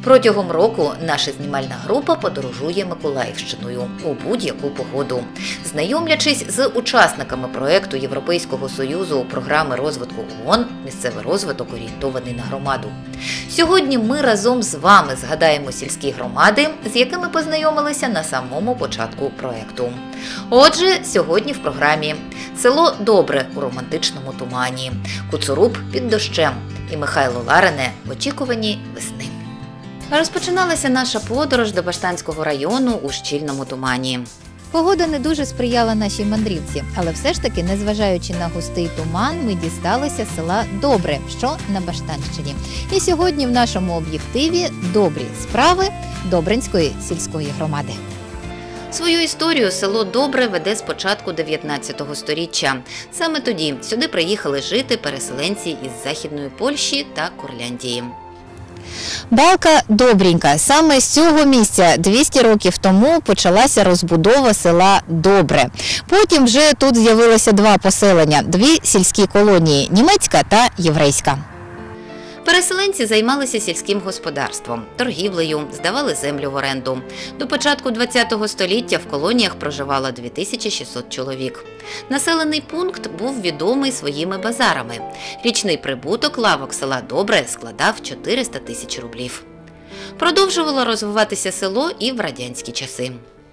Протягом року наша знімальна група подорожує Миколаївщиною у будь-яку погоду, знайомлячись з учасниками проєкту Європейського Союзу програми розвитку ООН «Місцевий розвиток, орієнтований на громаду». Сьогодні ми разом з вами згадаємо сільські громади, з якими познайомилися на самому початку проєкту. Отже, сьогодні в програмі село Добре у романтичному тумані, Куцуруб під дощем і Михайло Ларине в очікуванні весни. Розпочиналася наша подорож до Баштанського району у щільному тумані. Погода не дуже сприяла нашій мандрівці, але все ж таки, незважаючи на густий туман, ми дісталися села Добре, що на Баштанщині. І сьогодні в нашому об'єктиві добрі справи Добринської сільської громади. Свою історію село Добре веде з початку 19 століття. Саме тоді сюди приїхали жити переселенці із Західної Польщі та Курляндії. Балка добренька. Саме з цього місця 200 років тому почалася розбудова села Добре. Потім вже тут з'явилося два поселення, дві сільські колонії – німецька та єврейська. Переселенці займалися сільським господарством, торгівлею, здавали землю в оренду. До початку ХХ століття в колоніях проживало 2600 чоловік. Населений пункт був відомий своїми базарами. Річний прибуток лавок села Добре складав 400 тисяч рублів. Продовжувало розвиватися село і в радянські часи.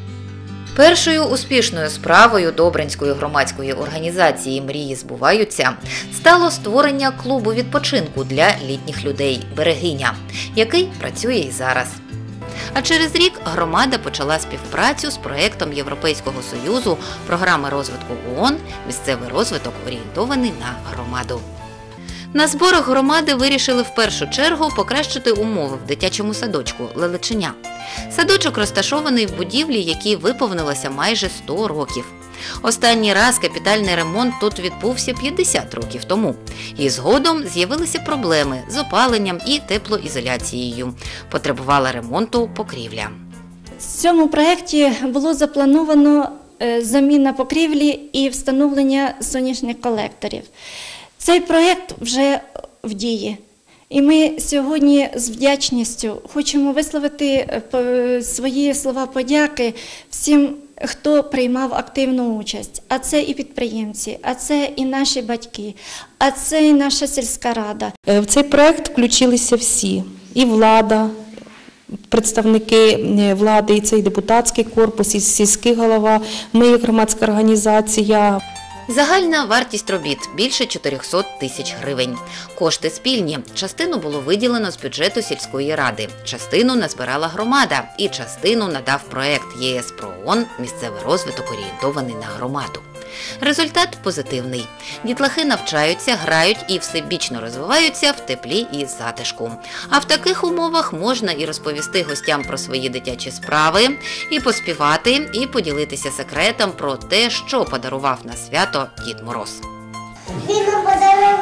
Першою успішною справою Добринської громадської організації «Мрії збуваються» стало створення клубу відпочинку для літніх людей «Берегиня», який працює і зараз. А через рік громада почала співпрацю з проєктом Європейського Союзу програми розвитку ООН «Місцевий розвиток, орієнтований на громаду». На зборах громади вирішили в першу чергу покращити умови в дитячому садочку «Лелеченя». Садочок розташований в будівлі, якій виповнилося майже 100 років. Останній раз капітальний ремонт тут відбувся 50 років тому. І згодом з'явилися проблеми з опаленням і теплоізоляцією. Потребувала ремонту покрівля. В цьому проєкті було заплановано заміна покрівлі і встановлення сонячних колекторів. Цей проєкт вже в дії. І ми сьогодні з вдячністю хочемо висловити свої слова подяки всім, хто приймав активну участь. А це і підприємці, а це і наші батьки, а це і наша сільська рада. В цей проєкт включилися всі. І влада, представники влади, і цей депутатський корпус, і сільський голова, ми як громадська організація. Загальна вартість робіт – більше 400 тисяч гривень. Кошти спільні. Частину було виділено з бюджету сільської ради, частину назбирала громада і частину надав проєкт ЄС про ООН «Місцевий розвиток, орієнтований на громаду». Результат позитивний. Дітлахи навчаються, грають і всебічно розвиваються в теплі і затишку. А в таких умовах можна і розповісти гостям про свої дитячі справи, і поспівати, і поділитися секретом про те, що подарував на свято Дід Мороз. Він нам подарував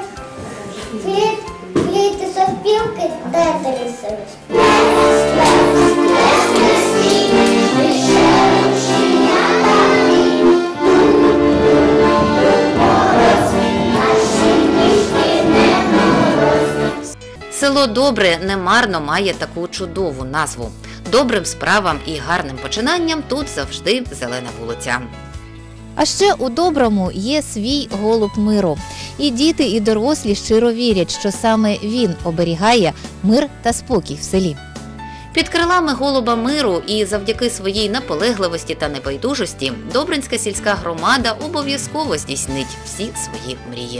флейти сопілки, дайте лісові. Село Добре немарно має таку чудову назву. Добрим справам і гарним починанням тут завжди зелена вулиця. А ще у Доброму є свій голуб миру. І діти, і дорослі щиро вірять, що саме він оберігає мир та спокій в селі. Під крилами голуба миру і завдяки своїй наполегливості та небайдужості Добринська сільська громада обов'язково здійснить всі свої мрії.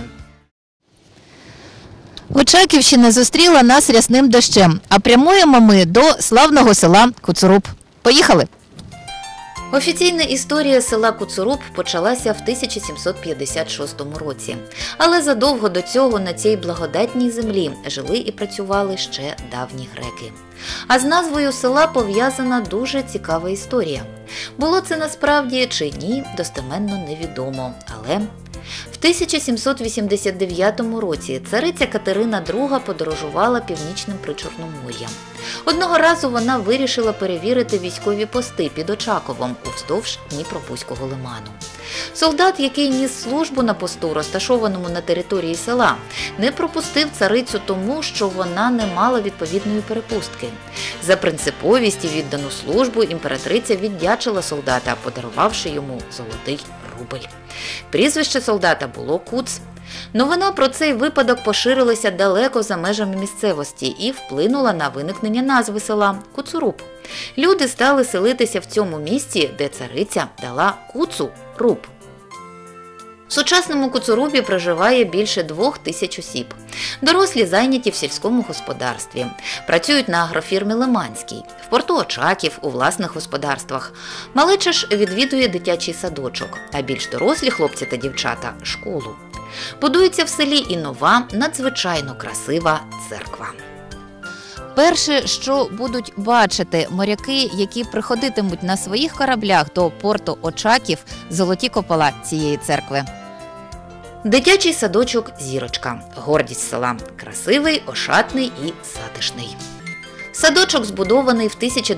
Очаківщина зустріла нас рясним дощем, а прямуємо ми до славного села Куцуруб. Поїхали! Офіційна історія села Куцуруб почалася в 1756 році. Але задовго до цього на цій благодатній землі жили і працювали ще давні греки. А з назвою села пов'язана дуже цікава історія. Було це насправді чи ні, достеменно невідомо, але... В 1789 році цариця Катерина II подорожувала північним Причорномор'ям. Одного разу вона вирішила перевірити військові пости під Очаковом уздовж Дніпробузького лиману. Солдат, який ніс службу на посту, розташованому на території села, не пропустив царицю тому, що вона не мала відповідної перепустки. За принциповість і віддану службу імператриця віддячила солдата, подарувавши йому золотий рубль. Прізвище солдата було Куц. Новина про цей випадок поширилася далеко за межами місцевості і вплинула на виникнення назви села – Куцуруб. Люди стали селитися в цьому місці, де цариця дала Куцу – руб. В сучасному Куцурубі проживає більше 2000 осіб. Дорослі зайняті в сільському господарстві. Працюють на агрофірмі «Лиманський», в порту Очаків, у власних господарствах. Малеча ж відвідує дитячий садочок, а більш дорослі хлопці та дівчата – школу. Будується в селі і нова, надзвичайно красива церква. Перше, що будуть бачити моряки, які приходитимуть на своїх кораблях до порту Очаків – золоті купола цієї церкви. Дитячий садочок «Зірочка» – гордість села. Красивий, ошатний і затишний. Садочок збудований в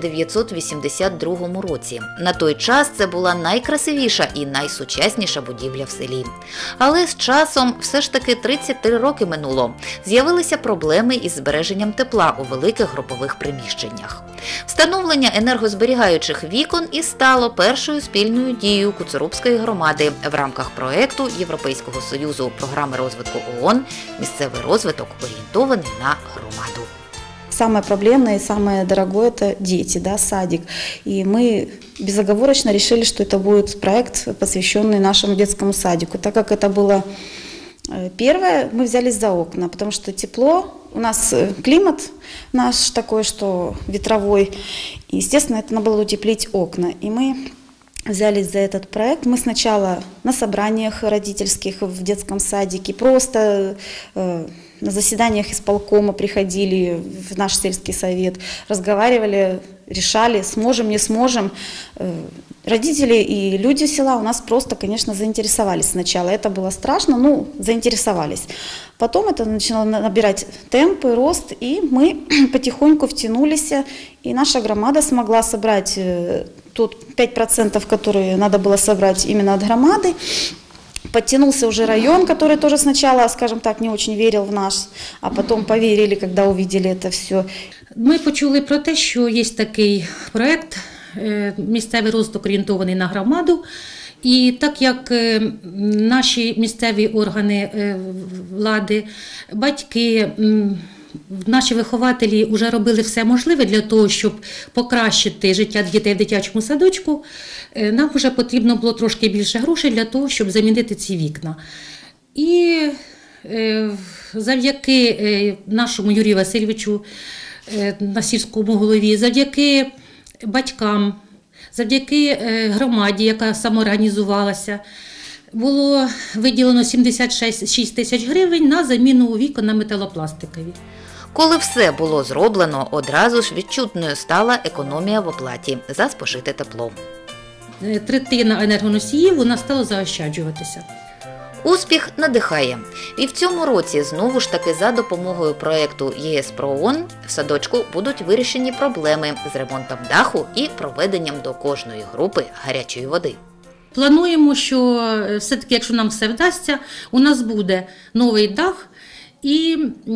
1982 році. На той час це була найкрасивіша і найсучасніша будівля в селі. Але з часом, все ж таки 33 роки минуло, з'явилися проблеми із збереженням тепла у великих групових приміщеннях. Встановлення енергозберігаючих вікон і стало першою спільною дією Куцурубської громади в рамках проєкту Європейського Союзу програми розвитку ООН «Місцевий розвиток, орієнтований на громаду». Самое проблемное и самое дорогое – это дети, да, садик. И мы безоговорочно решили, что это будет проект, посвященный нашему детскому садику. Так как это было первое, мы взялись за окна, потому что тепло, у нас климат наш такой, что ветровой, и, естественно, это надо было утеплить окна. И мы взялись за этот проект. Мы сначала на собраниях родительских в детском садике, просто на заседаниях исполкома приходили в наш сельский совет, разговаривали, решали, сможем, не сможем. Родители и люди села у нас просто, конечно, заинтересовались сначала. Это было страшно, но заинтересовались. Потом это начало набирать темп и рост, и мы потихоньку втянулись, и наша громада смогла собрать тут 5%, которые надо было собрать именно от громады. Подтянулся уже район, который тоже сначала, скажем так, не очень верил в нас, а потом поверили, когда увидели это все. Ми почули про те, що є такий проєкт «Місцевий розвиток, орієнтований на громаду». І так як наші місцеві органи влади, батьки, наші вихователі вже робили все можливе для того, щоб покращити життя дітей в дитячому садочку, нам вже потрібно було трошки більше грошей для того, щоб замінити ці вікна. І завдяки нашому Юрію Васильовичу, на сільському голові, завдяки батькам, завдяки громаді, яка самоорганізувалася, було виділено 76 тисяч гривень на заміну вікон на металопластикові. Коли все було зроблено, одразу ж відчутною стала економія в оплаті за спожите тепло. Третина енергоносіїв вона стала заощаджуватися. Успіх надихає. І в цьому році, знову ж таки за допомогою проєкту ЄС про ООН, в садочку будуть вирішені проблеми з ремонтом даху і проведенням до кожної групи гарячої води. Плануємо, що все-таки, якщо нам все вдасться, у нас буде новий дах і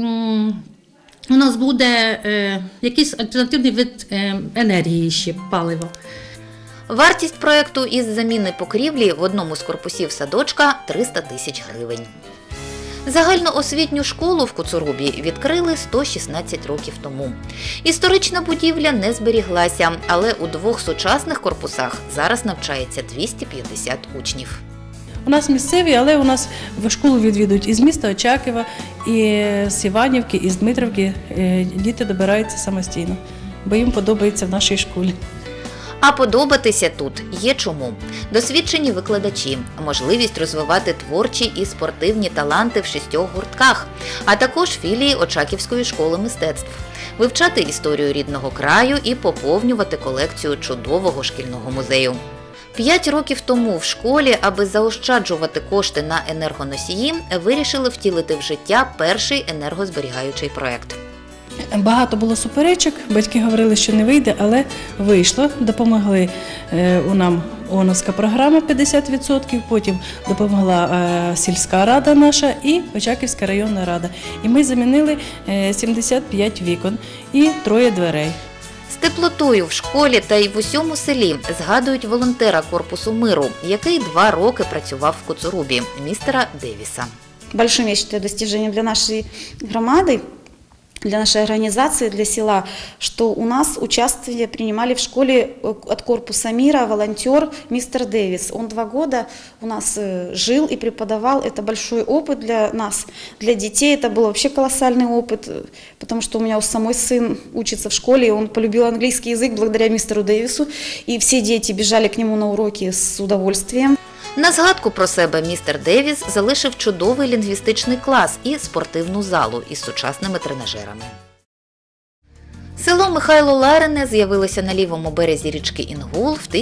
у нас буде якийсь альтернативний вид енергії ще, палива. Вартість проєкту із заміни покрівлі в одному з корпусів садочка – 300 тисяч гривень. Загальноосвітню школу в Куцурубі відкрили 116 років тому. Історична будівля не зберіглася, але у двох сучасних корпусах зараз навчається 250 учнів. У нас місцеві, але у нас в школу відвідують із міста Очакова, і з Іванівки, і з Дмитрівки. Діти добираються самостійно, бо їм подобається в нашій школі. А подобатися тут є чому. Досвідчені викладачі, можливість розвивати творчі і спортивні таланти в 6 гуртках, а також філії Очаківської школи мистецтв, вивчати історію рідного краю і поповнювати колекцію чудового шкільного музею. 5 років тому в школі, аби заощаджувати кошти на енергоносії, вирішили втілити в життя перший енергозберігаючий проєкт. Багато було суперечок, батьки говорили, що не вийде, але вийшло. Допомогли нам ООНовська програма 50%, потім допомогла сільська рада наша і Очаківська районна рада. І ми замінили 75 вікон і 3 дверей. З теплотою в школі та й в усьому селі згадують волонтера Корпусу миру, який 2 роки працював в Коцурубі, містера Девіса. Большим, я считаю, достижением для нашей громады, для нашей организации, для села, что у нас участие принимали в школе от Корпуса мира волонтер мистер Дэвис. Он 2 года у нас жил и преподавал. Это большой опыт для нас, для детей. Это был вообще колоссальный опыт, потому что у меня у самой сын учится в школе, и он полюбил английский язык благодаря мистеру Дэвису. И все дети бежали к нему на уроки с удовольствием. На згадку про себе містер Девіс залишив чудовий лінгвістичний клас і спортивну залу із сучасними тренажерами. Село Михайло Ларине з'явилося на лівому березі річки Інгул в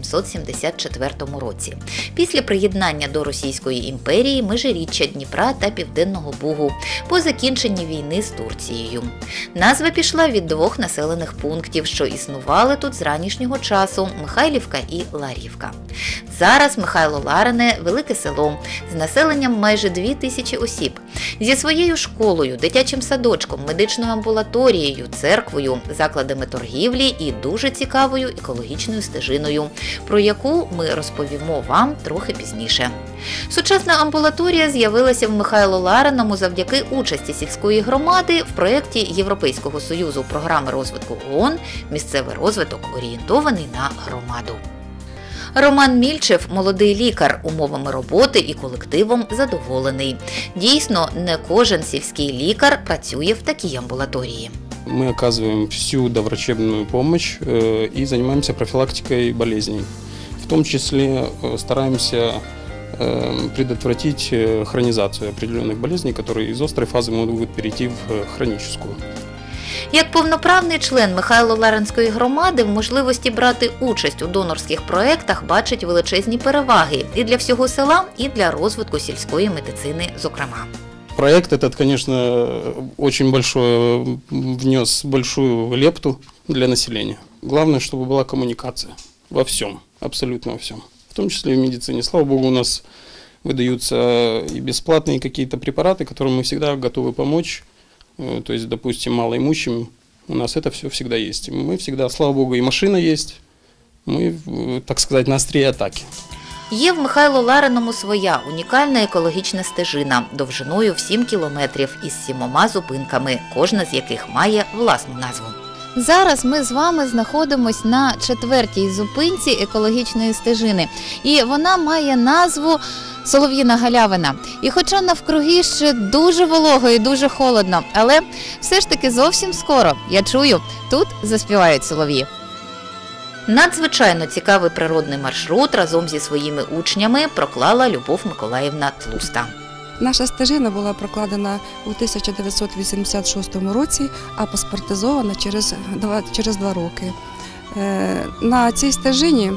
1774 році. Після приєднання до Російської імперії межиріччя Дніпра та Південного Бугу по закінченні війни з Турцією. Назва пішла від 2 населених пунктів, що існували тут з ранішнього часу – Михайлівка і Ларівка. Зараз Михайло Ларине – велике село з населенням майже 2000 осіб. Зі своєю школою, дитячим садочком, медичною амбулаторією, церквою, закладами торгівлі і дуже цікавою екологічною стежиною, про яку ми розповімо вам трохи пізніше. Сучасна амбулаторія з'явилася в Михайло Лариному завдяки участі сільської громади в проєкті Європейського Союзу програми розвитку ООН «Місцевий розвиток, орієнтований на громаду». Роман Мільчев – молодий лікар, умовами роботи і колективом задоволений. Дійсно, не кожен сільський лікар працює в такій амбулаторії. Мы оказываем всю доврачебную помощь и занимаемся профилактикой болезней. В том числе стараемся предотвратить хронизацию определенных болезней, которые из острой фазы могут перейти в хроническую. Як повноправний член Михайло-Ларинської громади в можливості брати участь у донорських проєктах бачить величезні переваги і для всього села, і для розвитку сільської медицини зокрема. Проект этот, конечно, очень большой, внес большую лепту для населения. Главное, чтобы была коммуникация во всем, абсолютно во всем. В том числе и в медицине. Слава Богу, у нас выдаются и бесплатные какие-то препараты, которым мы всегда готовы помочь. То есть, допустим, малоимущим у нас это все всегда есть. Мы всегда, слава Богу, и машина есть. Мы, так сказать, на острие атаки. Є в Михайло-Лариному своя унікальна екологічна стежина довжиною в 7 кілометрів із 7 зупинками, кожна з яких має власну назву. Зараз ми з вами знаходимось на 4-й зупинці екологічної стежини. І вона має назву Солов'їна галявина. І хоча навкруги ще дуже волого і дуже холодно, але все ж таки зовсім скоро, я чую, тут заспівають солов'ї. Надзвичайно цікавий природний маршрут разом зі своїми учнями проклала Любов Миколаївна Тлуста. Наша стежина була прокладена у 1986 році, а паспортизована через 2 роки. На цій стежині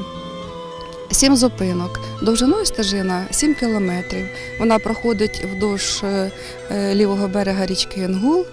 7 зупинок. Довжиною стежина 7 кілометрів. Вона проходить вздовж лівого берега річки Інгул.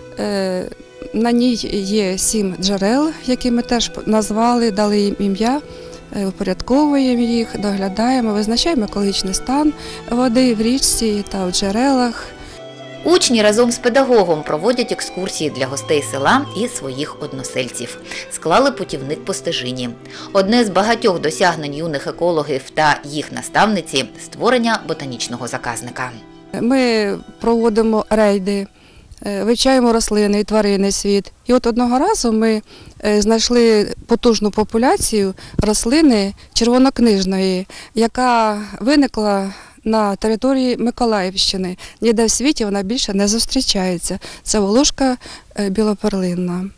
На ній є 7 джерел, які ми теж назвали, дали їм ім'я, упорядковуємо їх, доглядаємо, визначаємо екологічний стан води в річці та в джерелах. Учні разом з педагогом проводять екскурсії для гостей села і своїх односельців. Склали путівник по стежині. Одне з багатьох досягнень юних екологів та їх наставниці – створення ботанічного заказника. Ми проводимо рейди, вивчаємо рослини і тваринний світ. І от одного разу ми знайшли потужну популяцію рослини червонокнижної, яка виникла на території Миколаївщини. Ніде в світі вона більше не зустрічається. Це волошка білоперлинна.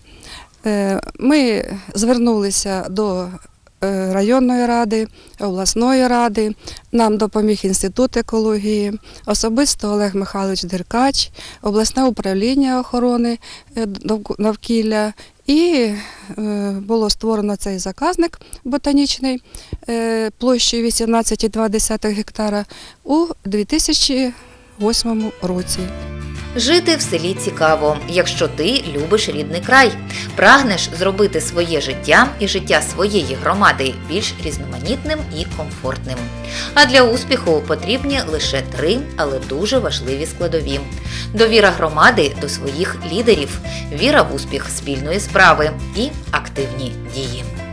Ми звернулися до районної ради, обласної ради, нам допоміг Інститут екології, особисто Олег Михайлович Деркач, обласне управління охорони навкілля. І було створено цей заказник ботанічний площею 18,2 гектара у 2008 році. Жити в селі цікаво, якщо ти любиш рідний край, прагнеш зробити своє життя і життя своєї громади більш різноманітним і комфортним. А для успіху потрібні лише 3, але дуже важливі складові. Довіра громади до своїх лідерів, віра в успіх спільної справи і активні дії.